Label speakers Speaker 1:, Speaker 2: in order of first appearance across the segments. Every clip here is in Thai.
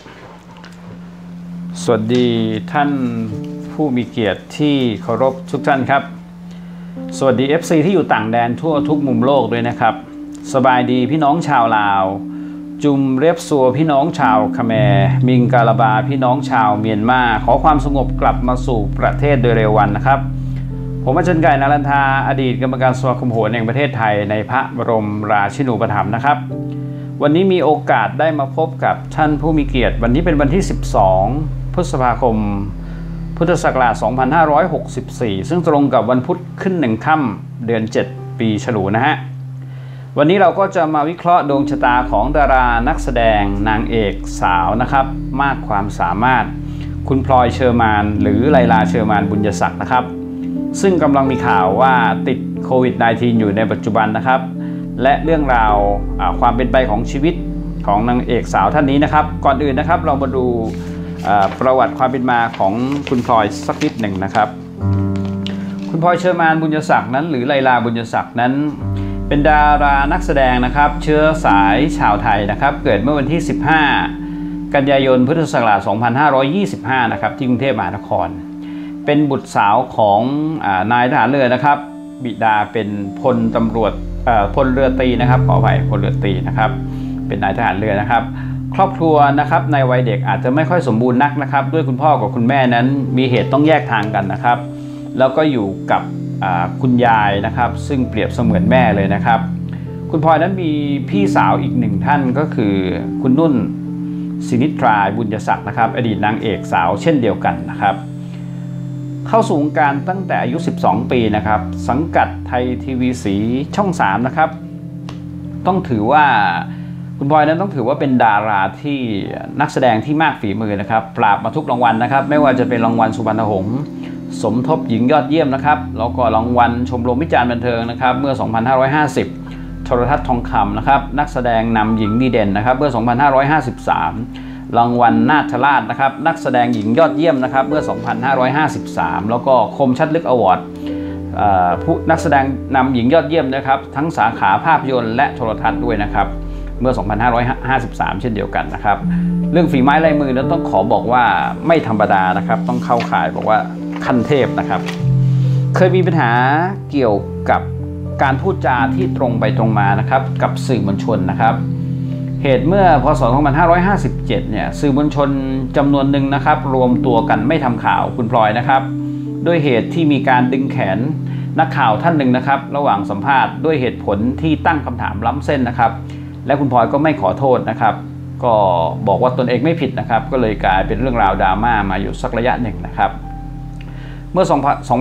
Speaker 1: สวัสดีท่านผู้มีเกียรติที่เคารพทุกท่านครับสวัสดี FC ที่อยู่ต่างแดนทั่วทุกมุมโลกด้วยนะครับสบายดีพี่น้องชาวลาวจุมเรียบซัวพี่น้องชาวคาแมร์มิงกาลาบาพี่น้องชาวเมียนมาขอความสงบกลับมาสู่ประเทศโดยเร็ววันนะครับผมอาจารย์ไก่นารันทาอดีตกรรมการสมาคมโหรแห่งประเทศไทยในพระบรมราชินูปถัมภ์นะครับวันนี้มีโอกาสได้มาพบกับท่านผู้มีเกียรติวันนี้เป็นวันที่12พฤษภาคมพุทธศักราช2564ซึ่งตรงกับวันพุธขึ้น1ค่ำเดือน7ปีฉลูนะฮะวันนี้เราก็จะมาวิเคราะห์ดวงชะตาของดารานักแสดงนางเอกสาวนะครับมากความสามารถคุณพลอยเชอร์มานหรือไลลาเชอร์มานบุญยศักดิ์นะครับซึ่งกำลังมีข่าวว่าติดโควิด -19 อยู่ในปัจจุบันนะครับและเรื่องราวความเป็นไปของชีวิตของนางเอกสาวท่านนี้นะครับก่อนอื่นนะครับเรามาดูประวัติความเป็นมาของคุณพลอยสักนิดหนึ่งนะครับคุณพลอยเชอร์มานบุญยศักดิ์นั้นหรือไลลาบุญยศักดิ์นั้นเป็นดารานักแสดงนะครับเชื้อสายชาวไทยนะครับเกิดเมื่อวันที่15กันยายนพุทธศักราช2525นะครับที่กรุงเทพมหานครเป็นบุตรสาวของนายทหารเรือนะครับบิดาเป็นพลตำรวจพลเรือตรีนะครับขออภัยพลเรือตรีนะครับเป็นนายทหารเรือนะครับครอบครัวนะครับในวัยเด็กอาจจะไม่ค่อยสมบูรณ์นักนะครับด้วยคุณพ่อกับคุณแม่นั้นมีเหตุต้องแยกทางกันนะครับแล้วก็อยู่กับคุณยายนะครับซึ่งเปรียบเสมือนแม่เลยนะครับคุณพลอยนั้นมีพี่สาวอีกหนึ่งท่านก็คือคุณนุ่นศินิตราบุญยศักดิ์นะครับอดีตนางเอกสาวเช่นเดียวกันนะครับเข้าสู่วงการตั้งแต่อายุ12ปีนะครับสังกัดไทยทีวีสีช่อง3นะครับต้องถือว่าคุณพลอยนั้นต้องถือว่าเป็นดาราที่นักแสดงที่มากฝีมือนะครับปราบมาทุกรางวัลนะครับไม่ว่าจะเป็นรางวัลสุวรรณหงส์สมทบหญิงยอดเยี่ยมนะครับแล้วก็รางวัลชมรมวิจารณ์บันเทิงนะครับเมื่อ2550โทรทัศน์ทองคำนะครับนักแสดงนำหญิงดีเด่นนะครับเมื่อ2553รางวัลนาถราชนะครับนักแสดงหญิงยอดเยี่ยมนะครับเมื่อ2553แล้วก็คมชัดลึกอวอร์ดผู้นักแสดงนำหญิงยอดเยี่ยมนะครับทั้งสาขาภาพยนตร์และโทรทัศน์ด้วยนะครับเมื่อ2553เช่นเดียวกันนะครับเรื่องฝีไม้ลายมือนั้นต้องขอบอกว่าไม่ธรรมดานะครับต้องเข้าข่ายบอกว่าขั้นเทพนะครับเคยมีปัญหาเกี่ยวกับการพูดจาที่ตรงไปตรงมานะครับกับสื่อมวลชนนะครับเหตุเมื่อพศ2557เนี่ยสื่อมวลชนจำนวนหนึ่งนะครับรวมตัวกันไม่ทำข่าวคุณพลอยนะครับด้วยเหตุที่มีการดึงแขนนักข่าวท่านหนึ่งนะครับระหว่างสัมภาษณ์ด้วยเหตุผลที่ตั้งคำถามล้ำเส้นนะครับและคุณพลอยก็ไม่ขอโทษนะครับก็บอกว่าตนเองไม่ผิดนะครับก็เลยกลายเป็นเรื่องราวดราม่ามาอยู่สักระยะหนึ่งนะครับเมื่อ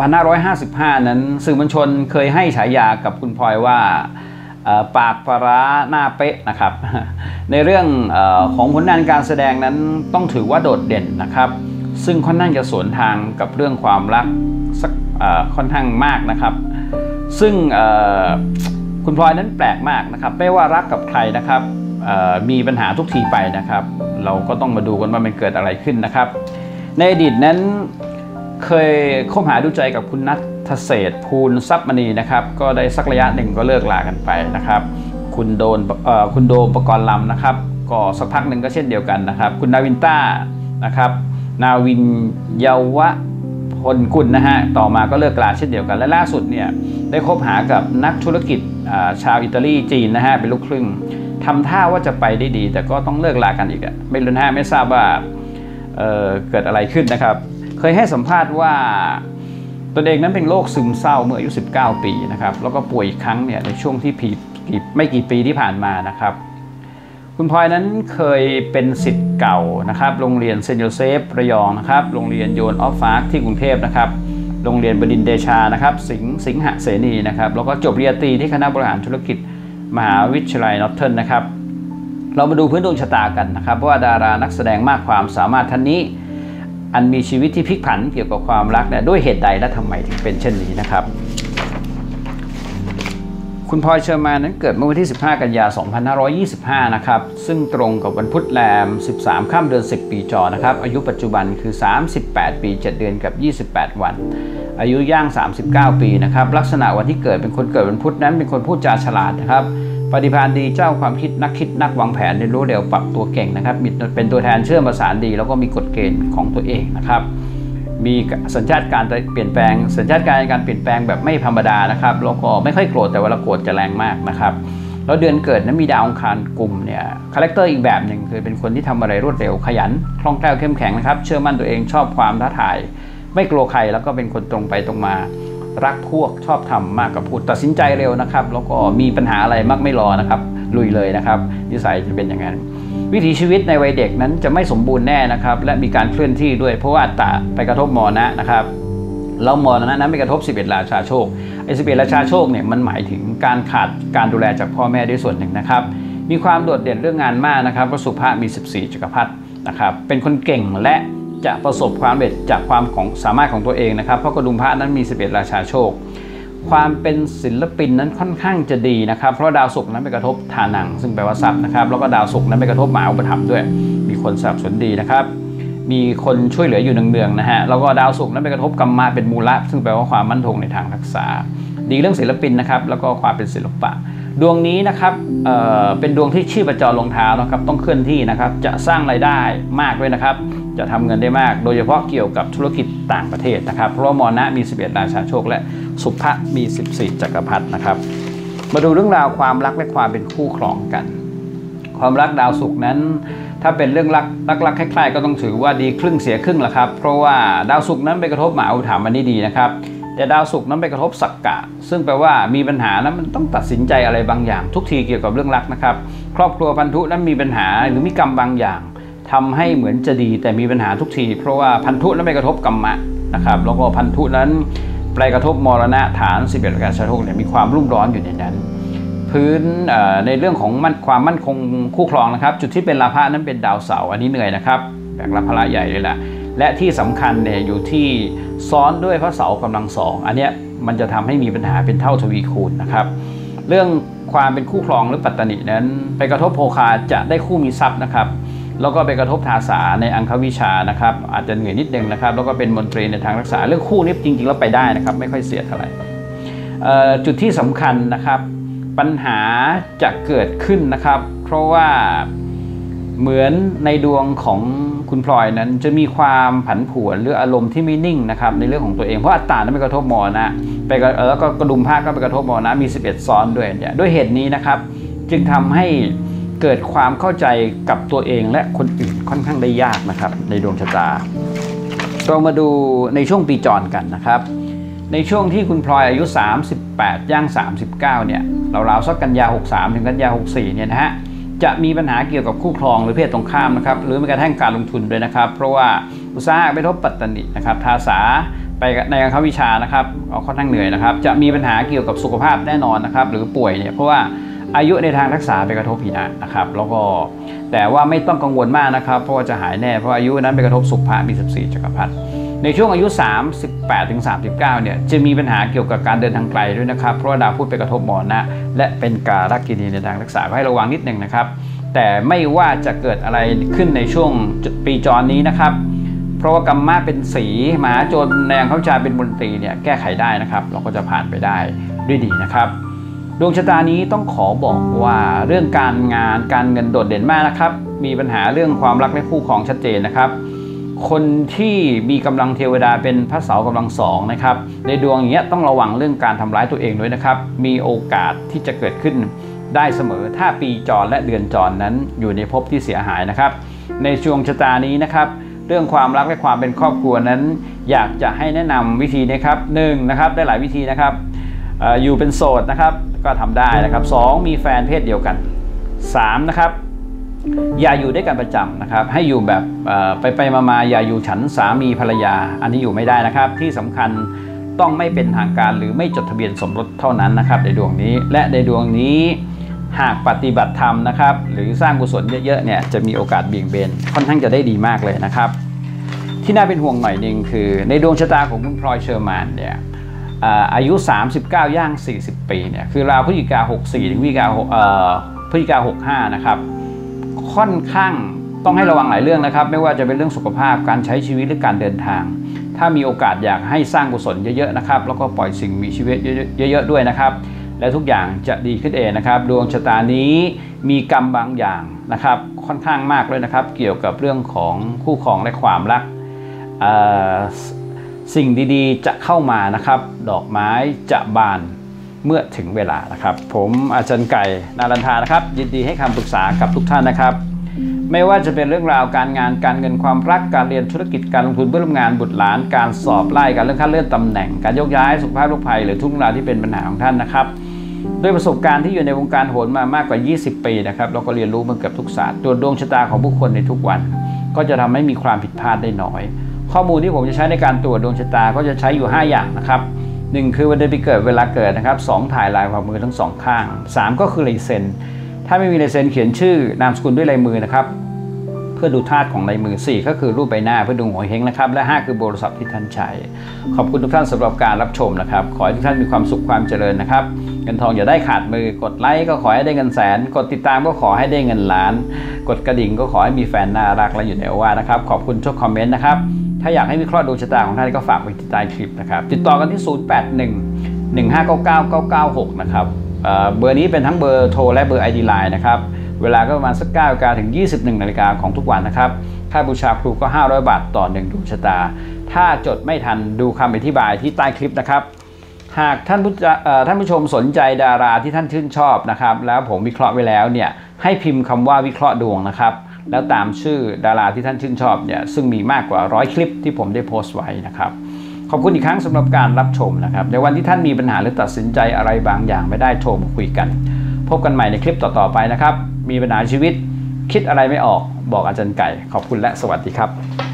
Speaker 1: 2555นั้นสื่อมวลชนเคยให้ฉายากับคุณพลอยว่าปากปลาร้าหน้าเป๊ะนะครับในเรื่องของผลงานการแสดงนั้นต้องถือว่าโดดเด่นนะครับซึ่งค่อนข้างจะสวนทางกับเรื่องความรักสักค่อนข้างมากนะครับซึ่งคุณพลอยนั้นแปลกมากนะครับไม่ว่ารักกับใครนะครับมีปัญหาทุกทีไปนะครับเราก็ต้องมาดูกันว่ามันเกิดอะไรขึ้นนะครับในอดีตนั้นเคยคบหาดูใจกับคุณนัทเศรษฐ์ภูลทรัพย์มณีนะครับก็ได้สักระยะหนึ่งก็เลิกลากันไปนะครับคุณโดมปกรณ์ลำนะครับก็สักพักหนึ่งก็เช่นเดียวกันนะครับคุณนาวินต้านะครับนาวินเยาวพลกุลนะฮะต่อมาก็เลิกลาเช่นเดียวกันและล่าสุดเนี่ยได้คบหากับนักธุรกิจชาวอิตาลีจีนนะฮะเป็นลูกครึ่งทำท่าว่าจะไปได้ดีแต่ก็ต้องเลิกลากันอีกไม่รู้นะฮะไม่ทราบว่าเกิดอะไรขึ้นนะครับเคยให้สัมภาษณ์ว่าตนเองนั้นเป็นโรคซึมเศร้าเมื่ออายุ19ปีนะครับแล้วก็ป่วยอีกครั้งเนี่ยในช่วงที่ไม่กี่ปีที่ผ่านมานะครับคุณพลอยนั้นเคยเป็นศิษย์เก่านะครับโรงเรียนเซนต์โยเซฟระยองนะครับโรงเรียนโยนออฟฟาร์คที่กรุงเทพนะครับโรงเรียนบดินทร์เดชานะครับสิงหเสนีนะครับแล้วก็จบปริญญาตรีที่คณะบริหารธุรกิจมหาวิทยาลัยนอร์เทิร์นนะครับเรามาดูพื้นดวงชะตากันนะครับว่าดารานักแสดงมากความสามารถท่านนี้อันมีชีวิตที่พลิกผันเกี่ยวกับความรักเนี่ยด้วยเหตุใดและทำไมถึงเป็นเช่นนี้นะครับคุณพลอยเชอร์มานนั้นเกิดเมื่อวันที่15กันยายน2525นะครับซึ่งตรงกับวันพุธแรม13ค่ำเดือน10ปีจอนะครับอายุปัจจุบันคือ38ปี7เดือนกับ28วันอายุย่าง39ปีนะครับลักษณะวันที่เกิดเป็นคนเกิดวันพุธนั้นเป็นคนพูดจาฉลาดนะครับปฏิภาณดีเจ้าความคิดนักวางแผนเรียนรู้เร็วปรับตัวเก่งนะครับเป็นตัวแทนเชื่อมประสานดีแล้วก็มีกฎเกณฑ์ของตัวเองนะครับมีสัญชาตการเปลี่ยนแปลงสัญชาตการในการเปลี่ยนแปลงแบบไม่ธรรมดานะครับแล้วก็ไม่ค่อยโกรธแต่เวลาโกรธจะแรงมากนะครับแล้วเดือนเกิดนั้นมีดาวอังคารกลุ่มเนี่ยคาแรคเตอร์อีกแบบหนึ่งคือเป็นคนที่ทำอะไรรวดเร็วขยันคล่องแคล่วเข้มแข็งนะครับเชื่อมั่นตัวเองชอบความท้าทายไม่กลัวใครแล้วก็เป็นคนตรงไปตรงมารักพวกชอบทำมากกว่าพูดตัดสินใจเร็วนะครับแล้วก็มีปัญหาอะไรมักไม่รอนะครับลุยเลยนะครับนิสัยจะเป็นอย่างนั้นวิถีชีวิตในวัยเด็กนั้นจะไม่สมบูรณ์แน่นะครับและมีการเคลื่อนที่ด้วยเพราะว่าตาไปกระทบมรณะนะครับแล้วมรณะนั้นไปกระทบ11ราชาโชคไอ้11ราชาโชคเนี่ยมันหมายถึงการขาดการดูแลจากพ่อแม่ด้วยส่วนหนึ่งนะครับมีความโดดเด่นเรื่องงานมากนะครับเพราะสุภะมี14จักรพรรดินะครับเป็นคนเก่งและจะประสบความสำเร็จจากความของสามารถของตัวเองนะครับเพราะกระดุมพระนั้นมี11ราชาโชคความเป็นศิลปินนั้นค่อนข้างจะดีนะครับเพราะดาวศุกร์นั้นไปกระทบฐานังซึ่งแปลว่าทรัพย์นะครับแล้วก็ดาวศุกร์นั้นไปกระทบมหาอุปถัมภ์ด้วยมีคนสนับสนุนดีนะครับมีคนช่วยเหลืออยู่เนืองๆนะฮะแล้วก็ดาวศุกร์นั้นไปกระทบกัมมะเป็นมูละซึ่งแปลว่าความมั่นคงในทางทักษะดีเรื่องศิลปินนะครับแล้วก็ความเป็นศิลปะดวงนี้นะครับเป็นดวงที่ชีพจรลงเท้านะครับต้องเคลื่อนที่นะครับจะสร้างรายได้มากด้วยนะครับจะทำเงินได้มากโดยเฉพาะเกี่ยวกับธุรกิจต่างประเทศนะครับเพราะมรณะมี11ราชาโชคและสุภะมี14จักรพรรดินะครับมาดูเรื่องราวความรักและความเป็นคู่ครองกันความรักดาวศุกร์นั้นถ้าเป็นเรื่องรักคล้ายๆก็ต้องถือว่าดีครึ่งเสียครึ่งละครับเพราะว่าดาวศุกร์นั้นไปกระทบมหาอุปถัมภ์อันนี้ดีนะครับแต่ดาวศุกร์นั้นไปกระทบสักกะซึ่งแปลว่ามีปัญหานั้นมันต้องตัดสินใจอะไรบางอย่างทุกทีเกี่ยวกับเรื่องรักนะครับครอบครัวพันธุนั้นมีปัญหาหรือมีกรรมบางอย่างทำให้เหมือนจะดีแต่มีปัญหาทุกทีเพราะว่าพันธุนั้นไปกระทบกัมมะนะครับแล้วก็พันธุนั้นไปกระทบมรณะฐาน11ราชาโชคเนี่ยมีความรุ่มร้อนอยู่ในนั้นพื้นในเรื่องของความมั่นคงคู่ครองนะครับจุดที่เป็นราพะนั้นเป็นดาวเสาร์อันนี้เหนื่อยนะครับแบกรับภาระใหญ่เลยแหละและที่สำคัญเนี่ยอยู่ที่ซ้อนด้วยพระเสาร์กำลังสองอันเนี้ยมันจะทำให้มีปัญหาเป็นเท่าทวีคูณนะครับเรื่องความเป็นคู่ครองหรือปัตตนินั้นไปกระทบโภคาจะได้คู่มีทรัพย์นะครับแล้วก็ไปกระทบทาสาในอังควิชานะครับอาจจะเหนื่อยนิดนึงนะครับแล้วก็เป็นมนตรีในทางรักษาเรื่องคู่นี้จริงๆแล้วไปได้นะครับไม่ค่อยเสียเท่าไหร่จุดที่สำคัญนะครับปัญหาจะเกิดขึ้นนะครับเพราะว่าเหมือนในดวงของคุณพลอยนั้นจะมีความผันผวนหรืออารมณ์ที่ไม่นิ่งนะครับในเรื่องของตัวเองเพราะอัตตานั้นไปกระทบมรณะไปแล้วก็กระดุมผ้าก็ไปกระทบมรณะมี11ซ้อนด้วยเนี่ยด้วยเหตุนี้นะครับจึงทำให้เกิดความเข้าใจกับตัวเองและคนอื่นค่อนข้างได้ยากนะครับในดวงชะตาเรามาดูในช่วงปีจรกันนะครับในช่วงที่คุณพลอยอายุ38ย่าง39เนี่ยราวๆสักกันยา63ถึงกันยา64เนี่ยนะฮะจะมีปัญหาเกี่ยวกับคู่ครองหรือเพศตรงข้ามนะครับหรือแม้กระทั่งการลงทุนด้วยนะครับเพราะว่าอุตสาหะไปทบปัตตนินะครับทาสาไปในอังควิชานะครับค่อนข้างเหนื่อยนะครับจะมีปัญหาเกี่ยวกับสุขภาพแน่นอนนะครับหรือป่วยเนี่ยเพราะว่าอายุในทางรักษาไปกระทบหินะนะครับแล้วก็แต่ว่าไม่ต้องกังวลมากนะครับเพราะว่าจะหายแน่เพราะอายุนั้นไปกระทบสุภะมี14จักรพรรดิในช่วงอายุ38ถึง39เนี่ยจะมีปัญหาเกี่ยวกับการเดินทางไกลด้วยนะครับเพราะว่าดาวพุธไปกระทบมรณะและเป็นการกินีในทางรักษาให้ระวังนิดนึงนะครับแต่ไม่ว่าจะเกิดอะไรขึ้นในช่วงปีจรนี้นะครับเพราะว่ากัมมะเป็นสีมหาโจรในอังควิชาเป็นมนตรีเนี่ยแก้ไขได้นะครับเราก็จะผ่านไปได้ด้วยดีนะครับดวงชะตานี้ต้องขอบอกว่าเรื่องการงานการเงินโดดเด่นมากนะครับมีปัญหาเรื่องความรักและคู่ครองชัดเจนนะครับคนที่มีกำลังเทวดาเป็นพระเสาร์กำลังสองนะครับในดวงอย่างเงี้ยต้องระวังเรื่องการทำร้ายตัวเองด้วยนะครับมีโอกาสที่จะเกิดขึ้นได้เสมอถ้าปีจรและเดือนจรนั้นอยู่ในภพที่เสียหายนะครับในช่วงชะตานี้นะครับเรื่องความรักและความเป็นครอบครัวนั้นอยากจะให้แนะนำวิธีนะครับ1นะครับได้หลายวิธีนะครับอยู่เป็นโสดนะครับก็ทำได้นะครับ2มีแฟนเพศเดียวกัน3นะครับอย่าอยู่ด้วยกันประจำนะครับให้อยู่แบบไปมาอย่าอยู่ฉันสามีภรรยาอันนี้อยู่ไม่ได้นะครับที่สำคัญต้องไม่เป็นทางการหรือไม่จดทะเบียนสมรสเท่านั้นนะครับในดวงนี้และในดวงนี้หากปฏิบัติธรรมนะครับหรือสร้างกุศลเยอะๆเนี่ยจะมีโอกาสเบี่ยงเบนค่อนข้างจะได้ดีมากเลยนะครับที่น่าเป็นห่วงหน่อยนึงคือในดวงชะตาของคุณพลอยเชอร์มานเนี่ยอายุ39ย่าง40ปีเนี่ยคือราวพฤศจิกา64ถึงพฤศจิกา65นะครับค่อนข้างต้องให้ระวังหลายเรื่องนะครับไม่ว่าจะเป็นเรื่องสุขภาพการใช้ชีวิตหรือการเดินทางถ้ามีโอกาสอยากให้สร้างกุศลเยอะๆนะครับแล้วก็ปล่อยสิ่งมีชีวิตเยอะๆด้วยนะครับและทุกอย่างจะดีขึ้นเองนะครับดวงชะตานี้มีกรรมบางอย่างนะครับค่อนข้างมากเลยนะครับเกี่ยวกับเรื่องของคู่ครองและความรักสิ่งดีๆจะเข้ามานะครับดอกไม้จะบานเมื่อถึงเวลานะครับผมอาจารย์ไก่นารันทานะครับยินดีให้คำปรึกษากับทุกท่านนะครับไม่ว่าจะเป็นเรื่องราวการงานการเงินความรักการเรียนธุรกิจการลงทุนเพื่อร่วมงานบุตรหลานการสอบไล่การเลื่อนขั้นเลื่อนตำแหน่งการยกย้ายสุขภาพโรคภัยหรือทุกเรื่องราวที่เป็นปัญหาของท่านนะครับด้วยประสบการณ์ที่อยู่ในวงการโหรมามากกว่า20 ปีนะครับเราก็เรียนรู้มาเกือบทุกศาสตร์ตรวจดวงชะตาของผู้คนในทุกวันก็จะทำให้มีความผิดพลาดได้น้อยข้อมูลที่ผมจะใช้ในการตรวจดวงชะตาก็จะใช้อยู่5อย่างนะครับ1คือวันเดือนปีเกิดเวลาเกิดนะครับ2ถ่ายลายฝ่ามือทั้ง2ข้าง3ก็คือลายเซ็นถ้าไม่มีลายเซ็นเขียนชื่อนามสกุลด้วยลายมือนะครับเพื่อดูธาตุของลายมือ4ก็คือรูปใบหน้าเพื่อดูหัวเฮงนะครับและ5คือโทรศัพท์ที่ท่านใช้ขอบคุณทุกท่านสำหรับการรับชมนะครับขอให้ทุกท่านมีความสุขความเจริญนะครับเงินทองอย่าได้ขาดมือกดไลค์ก็ขอให้ได้เงินแสนกดติดตามก็ขอให้ได้เงินล้านกดกระดิ่งก็ขอให้มีแฟนน่ารักและอยู่ในโอวาทนะครับขอบคุณทุกคอมเมนต์นะครับถ้าอยากให้วิเคราะห์ดวงชะตาของท่านก็ฝากไว้ที่ใต้คลิปนะครับติดต่อกันที่0811599996นะครับเบอร์นี้เป็นทั้งเบอร์โทรและเบอร์ ID Line นะครับเวลาก็ประมาณสัก 9 นาฬิกาถึง 21 นาฬิกาของทุกวันนะครับค่าบูชาครูก็500 บาทต่อ1ดวงชะตาถ้าจดไม่ทันดูคำอธิบายที่ใต้คลิปนะครับหากท่านผู้ชมสนใจดาราที่ท่านชื่นชอบนะครับแล้วผมวิเคราะห์ไว้แล้วเนี่ยให้พิมพ์คำว่าวิเคราะห์ดวงนะครับแล้วตามชื่อดาราที่ท่านชื่นชอบเนี่ยซึ่งมีมากกว่า100 คลิปที่ผมได้โพสต์ไว้นะครับขอบคุณอีกครั้งสำหรับการรับชมนะครับในวันที่ท่านมีปัญหาหรือตัดสินใจอะไรบางอย่างไม่ได้โทรมาคุยกันพบกันใหม่ในคลิปต่อๆไปนะครับมีปัญหาชีวิตคิดอะไรไม่ออกบอกอาจารย์ไก่ขอบคุณและสวัสดีครับ